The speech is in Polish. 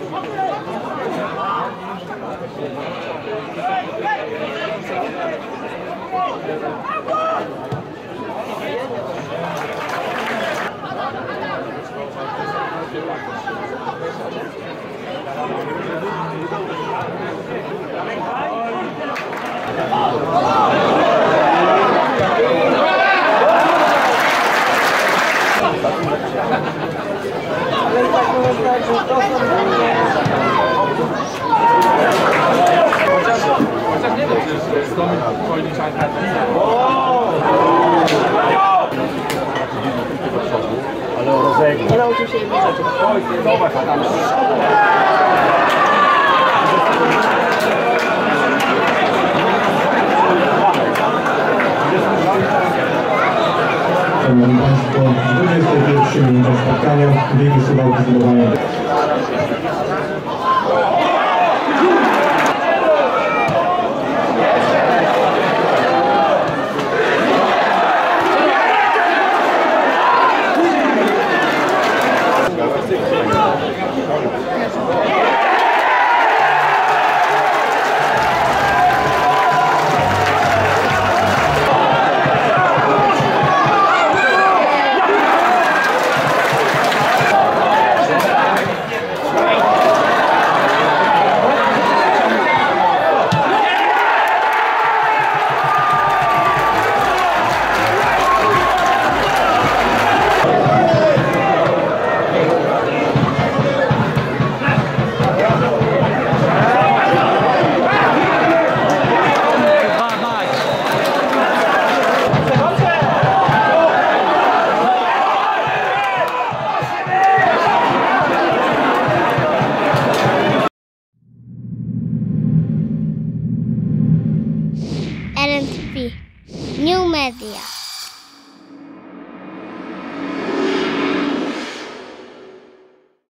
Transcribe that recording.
Chociaż nie wiem, czy jest domy Chojniczanka. Ale o rozegrze. Nie nauczył się jednej rzeczy. Zobacz, tam. Szanowni Państwo, 21 minuta spotkania, biegi suwałki zbudowania. LNTV New Media.